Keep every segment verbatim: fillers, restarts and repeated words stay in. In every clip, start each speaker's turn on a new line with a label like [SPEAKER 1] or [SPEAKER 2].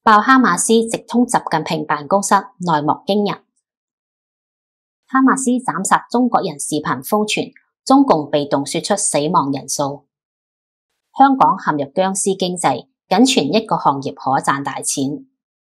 [SPEAKER 1] 爆哈馬斯直通習近平辦公室，內幕驚人。哈馬斯斬殺中國人視頻瘋傳，中共被動說出死亡人數。香港陷入僵屍經濟，僅存一個行業可賺大錢。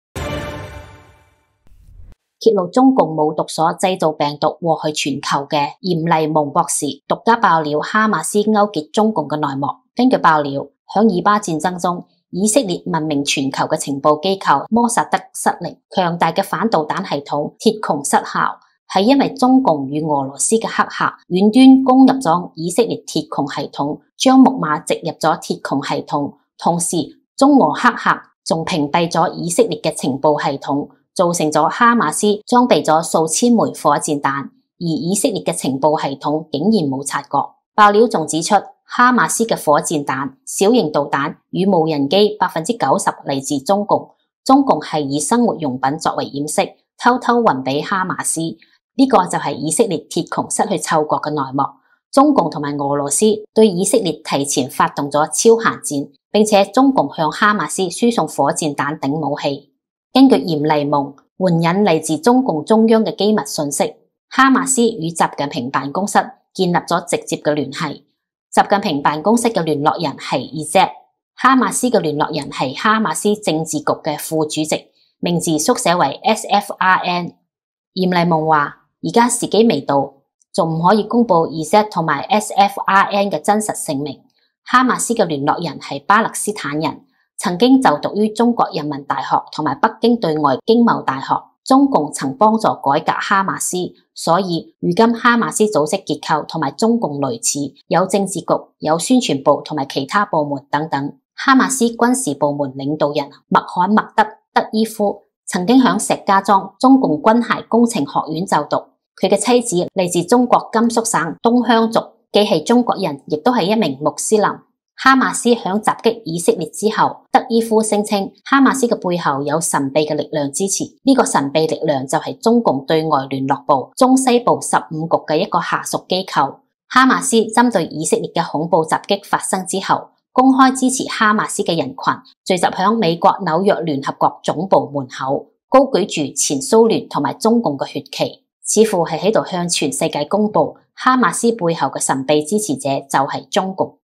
[SPEAKER 1] 揭露中共冇毒所製造病毒禍害全球嘅嚴厲蒙博士，獨家爆料哈馬斯勾結中共嘅內幕。根據爆料，響以巴戰爭中，以色列聞名全球嘅情報機構摩薩德失靈，強大嘅反導彈系統鐵穹失效，係因為中共與俄羅斯嘅黑客遠端攻入咗以色列鐵穹系統，將木馬植入咗鐵穹系統，同時中俄黑客仲屏蔽咗以色列嘅情報系統，造成咗哈馬斯裝備咗數千枚火箭彈，而以色列嘅情報系統竟然冇察覺。爆料仲指出，哈馬斯嘅火箭彈、小型導彈與無人機百分之九十嚟自中共，中共係以生活用品作為掩飾，偷偷運俾哈馬斯。呢、這個就係以色列鐵穹失去嗅覺嘅內幕。中共同埋俄羅斯對以色列提前發動咗超限戰，並且中共向哈馬斯輸送火箭彈等武器。根據嚴厲蒙援引嚟自中共中央嘅機密信息，哈馬斯與習近平辦公室建立咗直接嘅聯繫。習近平辦公室嘅聯絡人係 E Z， 哈馬斯嘅聯絡人係哈馬斯政治局嘅副主席，名字縮寫為 S F R N。嚴厲蒙話：而家時機未到，仲唔可以公布 E Z 同埋 S F R N 嘅真實姓名。哈馬斯嘅聯絡人係巴勒斯坦人，曾經就讀於中國人民大學同埋北京對外經貿大學。中共曾幫助改革哈馬斯，所以如今哈馬斯組織結構同埋中共類似，有政治局、有宣傳部同埋其他部門等等。哈馬斯軍事部門領導人麥罕默德·德伊夫曾經響石家莊中共軍械工程學院就讀，佢嘅妻子嚟自中國甘肅省東鄉族，既係中國人，亦都係一名穆斯林。哈馬斯響襲擊以色列之後，德伊夫聲稱哈馬斯嘅背後有神秘嘅力量支持，呢、這個神秘力量就係中共對外聯絡部中西部十五局嘅一個下屬機構。哈馬斯針對以色列嘅恐怖襲擊發生之後，公開支持哈馬斯嘅人群聚集響美國紐約聯合國總部門口，高舉住前蘇聯同埋中共嘅血旗，似乎係喺度向全世界公布哈馬斯背後嘅神秘支持者就係中共。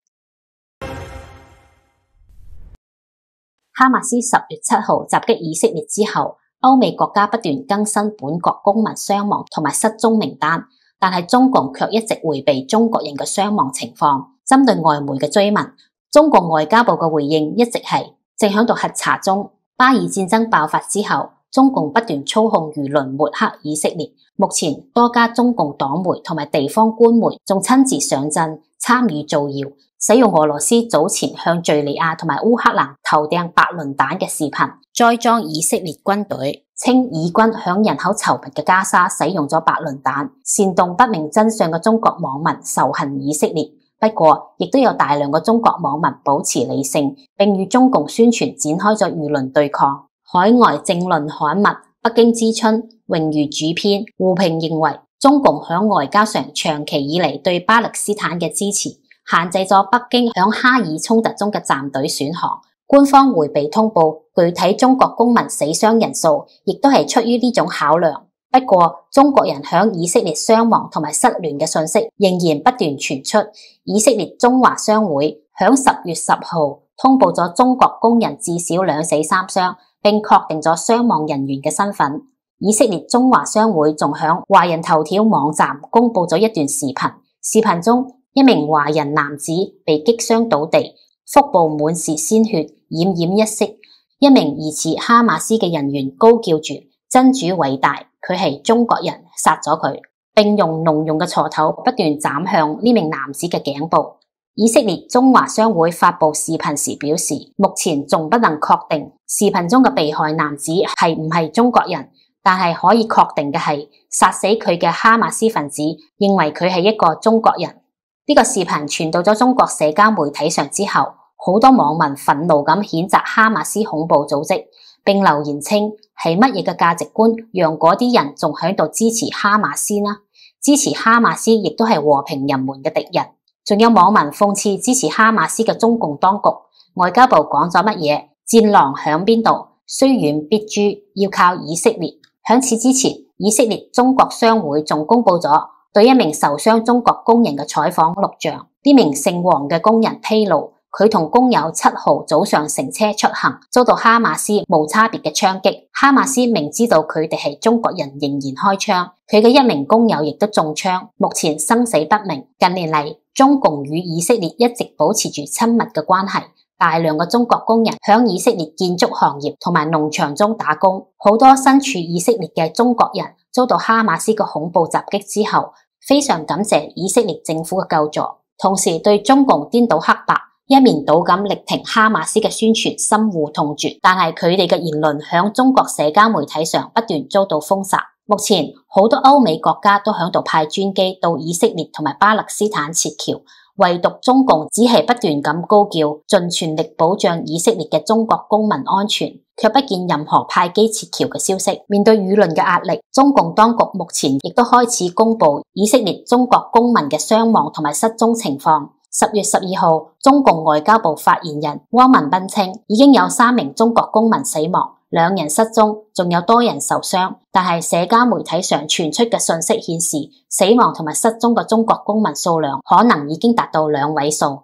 [SPEAKER 1] 哈馬斯十月七號襲擊以色列之後，歐美國家不斷更新本國公民傷亡同埋失蹤名單，但係中共卻一直迴避中國人嘅傷亡情況。針對外媒嘅追問，中國外交部嘅回應一直係正響度核查中。巴以戰爭爆發之後，中共不斷操控輿論抹黑以色列。目前多家中共黨媒同埋地方官媒仲親自上陣參與造謠，使用俄羅斯早前向敘利亞同埋烏克蘭投掟白磷彈嘅視頻，栽贓以色列軍隊，稱以軍響人口稠密嘅加沙使用咗白磷彈，煽動不明真相嘅中國網民仇恨以色列。不過，亦都有大量嘅中國網民保持理性，並與中共宣傳展開咗輿論對抗。海外政論刊物《北京之春》榮譽主編胡平認為，中共響外交上長期以嚟對巴勒斯坦嘅支持，限制咗北京響哈以衝突中嘅站隊選項。官方迴避通報具體中國公民死傷人數，亦都係出於呢種考量。不過，中國人響以色列傷亡同埋失聯嘅信息仍然不斷傳出。以色列中華商會響十月十號通報咗中國工人至少兩死三傷，並確定咗傷亡人員嘅身份。以色列中華商會仲響華人頭條網站公布咗一段視頻，視頻中一名華人男子被擊傷倒地，腹部滿是鮮血，奄奄一息。一名疑似哈馬斯嘅人員高叫住：真主偉大，佢係中國人，殺咗佢，並用農用嘅鋤頭不斷斬向呢名男子嘅頸部。以色列中華商會發布視頻時表示，目前仲不能確定視頻中嘅被害男子係唔係中國人，但係可以確定嘅係，殺死佢嘅哈馬斯分子認為佢係一個中國人。呢個視頻傳到咗中國社交媒體上之後，好多網民憤怒咁譴責哈馬斯恐怖組織，並留言稱係乜嘢嘅價值觀讓嗰啲人仲喺度支持哈馬斯呢？支持哈馬斯亦都係和平人們嘅敵人。仲有網民諷刺支持哈馬斯嘅中共當局，外交部講咗乜嘢？戰狼響邊度？ 雖遠必誅，要靠以色列。喺此之前，以色列中國商會仲公布咗對一名受傷中國工人嘅採訪錄像。呢名姓黃嘅工人披露，佢同工友七號早上乘車出行，遭到哈馬斯無差別嘅槍擊。哈馬斯明知道佢哋係中國人，仍然開槍。佢嘅一名工友亦都中槍，目前生死不明。近年嚟，中共與以色列一直保持住親密嘅關係。大量嘅中國工人響以色列建築行業同埋農場中打工，好多身處以色列嘅中國人遭到哈馬斯嘅恐怖襲擊之後，非常感謝以色列政府嘅救助，同時對中共顛倒黑白、一面倒咁力挺哈馬斯嘅宣傳深惡痛絕。但係佢哋嘅言論響中國社交媒體上不斷遭到封殺。目前好多歐美國家都響度派專機到以色列同埋巴勒斯坦撤僑。唯獨中共只係不斷咁高叫，盡全力保障以色列嘅中國公民安全，卻不見任何派機撤僑嘅消息。面對輿論嘅壓力，中共當局目前亦都開始公布以色列中國公民嘅傷亡同埋失蹤情況。十月十二號，中共外交部發言人汪文斌稱，已經有三名中國公民死亡，兩人失蹤，仲有多人受傷。但係社交媒體上傳出嘅信息顯示，死亡同埋失蹤嘅中國公民數量可能已經達到兩位數。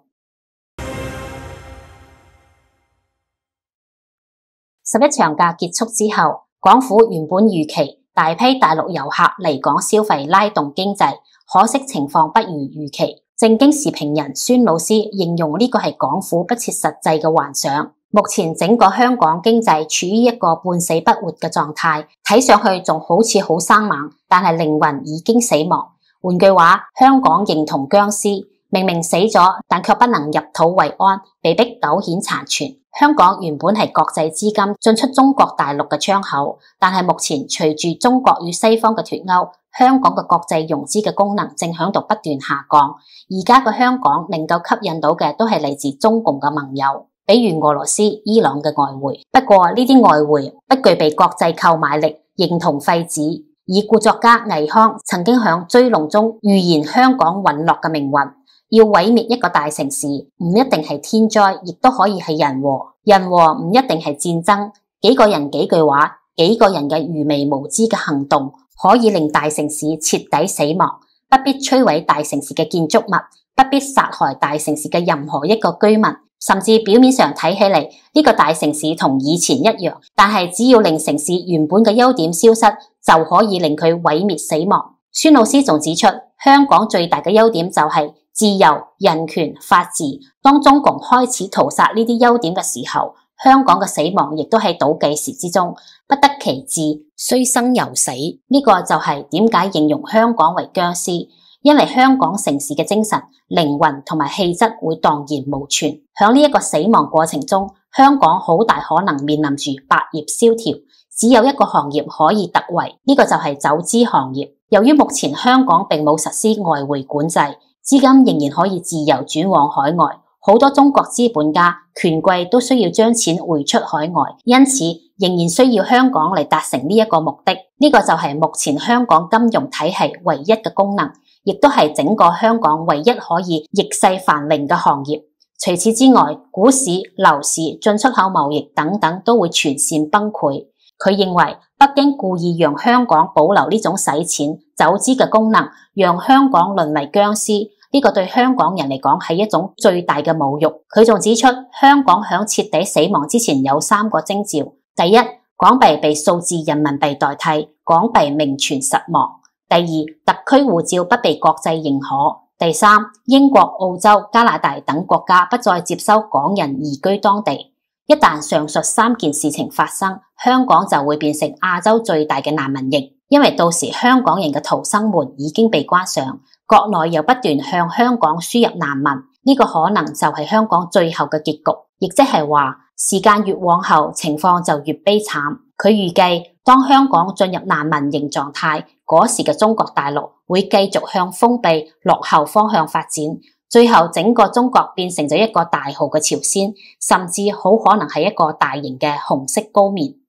[SPEAKER 1] 十一長假結束之後，港府原本預期大批大陸遊客嚟港消費拉動經濟，可惜情況不如預期。正經時評人孫老師形容呢個係港府不切實際嘅幻想。目前整個香港經濟處於一個半死不活嘅狀態，睇上去仲好似好生猛，但係靈魂已經死亡。換句話，香港形同僵屍，明明死咗，但卻不能入土為安，被迫苟顯殘存。香港原本係國際資金進出中國大陸嘅窗口，但係目前隨住中國與西方嘅脫鈎，香港嘅國際融資嘅功能正響度不斷下降。而家嘅香港能夠吸引到嘅都係嚟自中共嘅盟友，比如俄羅斯、伊朗嘅外匯。不過呢啲外匯不具備國際購買力，形同廢紙。已故作家倪匡曾經響追龍中預言香港隕落嘅命運。要毀滅一個大城市，唔一定係天災，亦都可以係人禍。人禍唔一定係戰爭，幾個人幾句話，幾個人嘅愚昧無知嘅行動，可以令大城市徹底死亡。不必摧毀大城市嘅建築物，不必殺害大城市嘅任何一個居民，甚至表面上睇起嚟呢個大城市同以前一樣，但係只要令城市原本嘅優點消失，就可以令佢毀滅死亡。孫老師仲指出，香港最大嘅優點就係自由、人權、法治。當中共開始屠殺呢啲優點嘅時候，香港嘅死亡亦都喺倒計時之中，不得其志，雖生猶死。呢個就係點解形容香港為僵屍，因為香港城市嘅精神、靈魂同埋氣質會蕩然無存。響呢一個死亡過程中，香港好大可能面臨住百業蕭條，只有一個行業可以突圍，呢個就係走資行業。由於目前香港並冇實施外匯管制，資金仍然可以自由轉往海外，好多中國資本家、權貴都需要將錢匯出海外，因此仍然需要香港嚟達成呢一個目的。呢個就係目前香港金融體系唯一嘅功能，亦都係整個香港唯一可以逆勢繁榮嘅行業。除此之外，股市、樓市、進出口貿易等等都會全線崩潰。佢認為北京故意讓香港保留呢種洗錢、走資嘅功能，讓香港淪為僵屍。呢個對香港人嚟講係一種最大嘅侮辱。佢仲指出，香港響徹底死亡之前有三個徵兆：第一，港幣被數字人民幣代替，港幣名存實亡；第二，特區護照不被國際認可；第三，英國、澳洲、加拿大等國家不再接收港人移居當地。一旦上述三件事情發生，香港就會變成亞洲最大嘅難民營，因為到時香港人嘅逃生門已經被關上，國內又不斷向香港輸入難民，呢個可能就係香港最後嘅結局，亦即係話時間越往後，情況就越悲慘。佢預計當香港進入難民營狀態，嗰時嘅中國大陸會繼續向封閉落後方向發展。最後整個中國變成咗一個大號嘅朝鮮，甚至好可能係一個大型嘅紅色高棉。